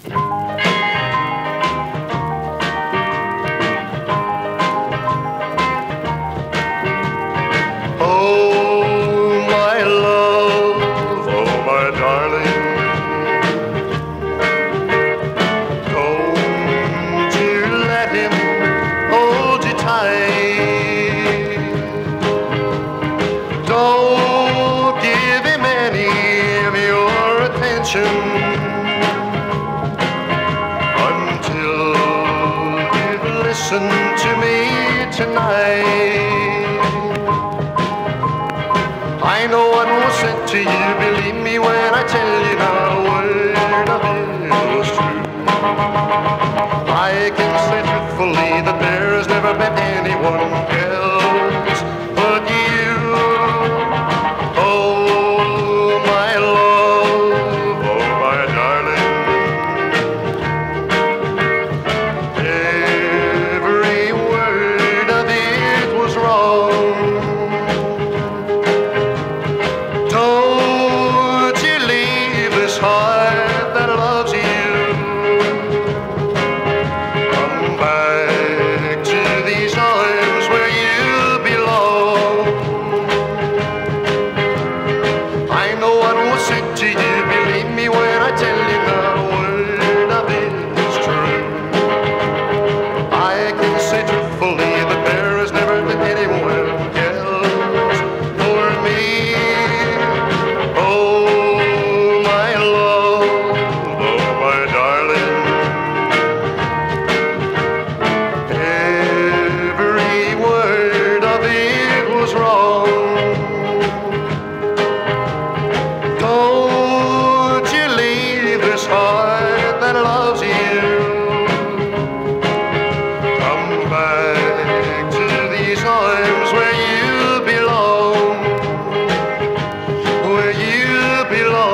I know what was said to you, believe me when I tell you not a word of it was true. I can say truthfully that there has never been anyone else but you. Oh, my love, oh, my darling, every word of it was wrong. Don't you leave this heart that loves you. Come back to these arms where you belong. I know what was said to you, believe me when I tell you not a word of it is true. I can say truthfully that there has never been anyone else for me. Oh, my love, oh, my darling, every word of it was wrong. Don't you leave this heart that loves you. Come back to these arms where you belong, where you belong.